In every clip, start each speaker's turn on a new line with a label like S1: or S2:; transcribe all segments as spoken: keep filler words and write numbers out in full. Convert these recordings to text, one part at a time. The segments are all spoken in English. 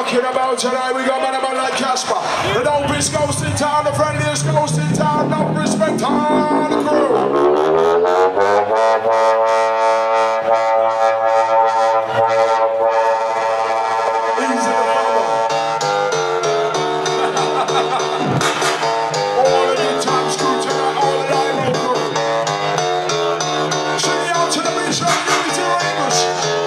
S1: talking about tonight. We got man like Caspa. The dopest ghost in town, the friendliest ghost in town. No respect on the crew. Easy to follow. All the good times crew tonight, all the live crew. Sing it out to the mission, give me to English.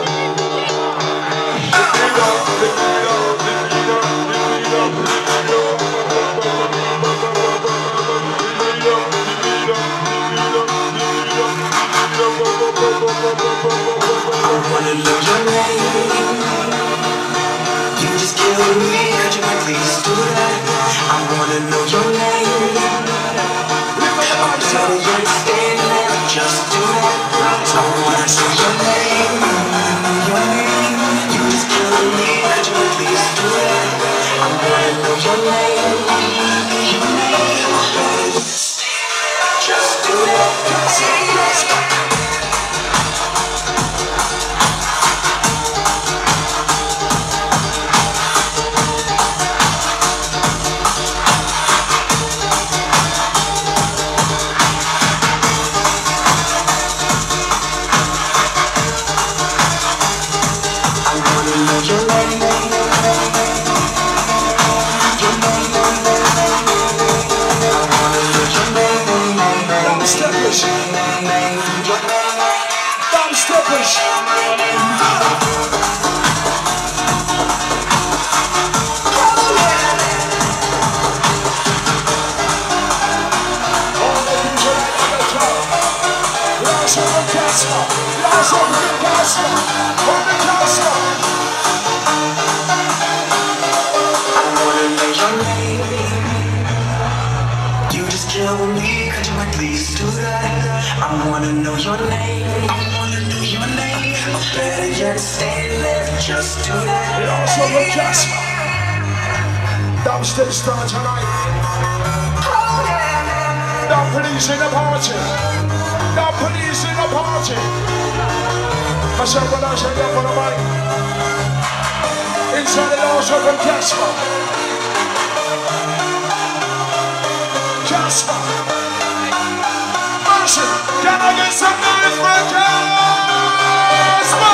S2: I wanna know your name. You just killed me, could you please do that? I wanna know your name. I'm better yet, stay there, just do that. I wanna know your name. Your name. You just killed me, could you please do that? I wanna know your name. Your name. Just do that. You just killed me, could you at least do that? I wanna know your name. I wanna know your name. Or better yet, stay there, just do that.
S1: We also look Caspa. Downstairs star tonight. Now police in the party. Now police in the party. Myself and I shake up for the mic. Inside the doors from Caspa. Caspa. Mercy. Can I get some noise for Caspa?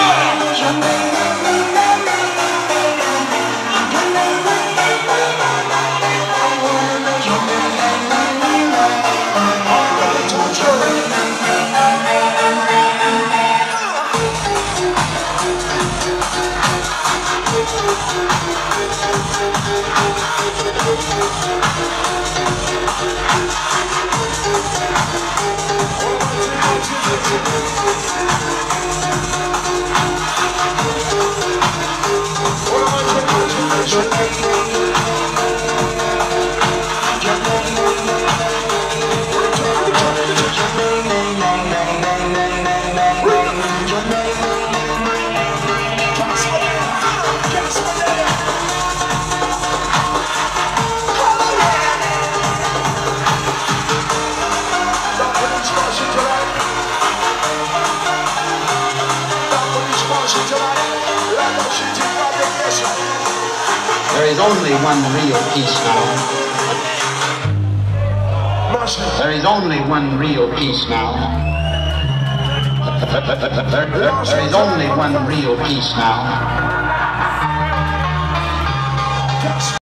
S3: There is only one real peace now. There is only one real peace now. There is only one real peace now.